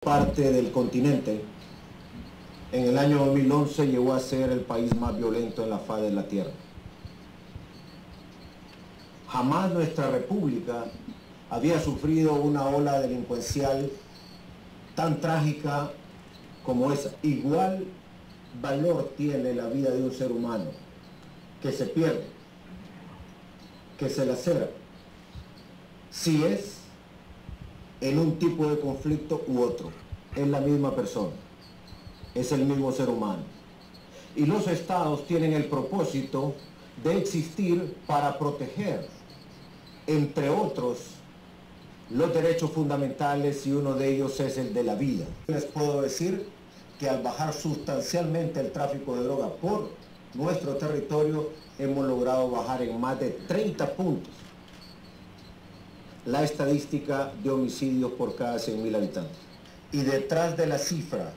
parte del continente, en el año 2011 llegó a ser el país más violento en la faz de la tierra. Jamás nuestra república había sufrido una ola delincuencial tan trágica como esa. Igual valor tiene la vida de un ser humano que se pierde, que se lacera, si es en un tipo de conflicto u otro. Es la misma persona, es el mismo ser humano. Y los estados tienen el propósito de existir para proteger, entre otros, los derechos fundamentales, y uno de ellos es el de la vida. Les puedo decir que al bajar sustancialmente el tráfico de droga por nuestro territorio, hemos logrado bajar en más de 30 puntos la estadística de homicidios por cada 100.000 habitantes. Y detrás de la cifra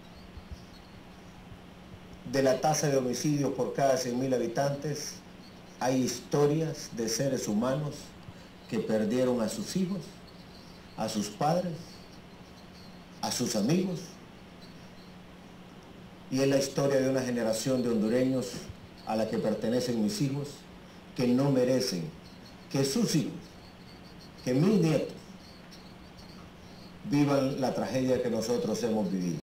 de la tasa de homicidios por cada 100.000 habitantes, hay historias de seres humanos que perdieron a sus hijos, a sus padres, a sus amigos, y es la historia de una generación de hondureños a la que pertenecen mis hijos, que no merecen que sus hijos, que mis nietos, vivan la tragedia que nosotros hemos vivido.